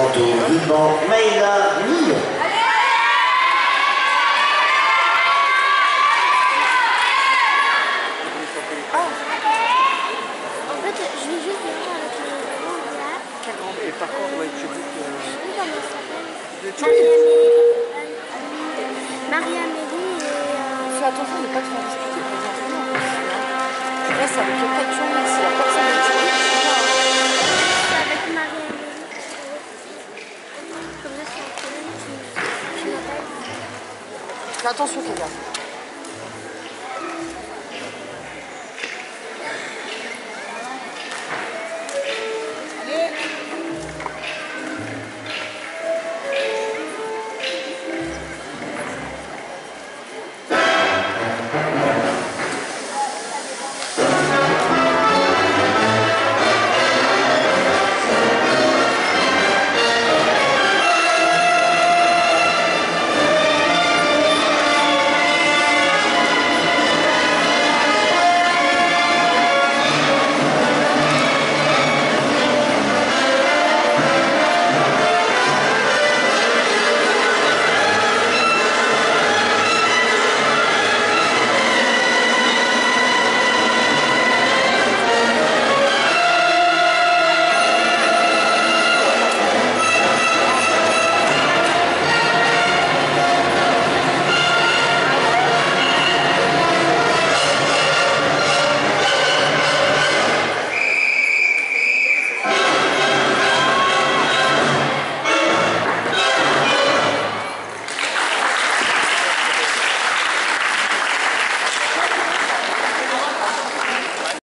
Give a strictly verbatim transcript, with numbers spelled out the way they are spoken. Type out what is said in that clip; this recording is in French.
suivante au ruban, Maïla Millon. En fait, je vais juste venir avec les grands là. Quel grand et par contre, ouais, tu veux que... Je sais pas comment ça Tu s'appelle. Marie-Amélie et... Euh... Fais attention de ne pas te faire discuter. Tu restes avec le quatre jours, si la personne est tuée, c'est avec Marie-Amélie. Comme ça, c'est un problème, tu, tu m'appelles. fais attention, Kélia.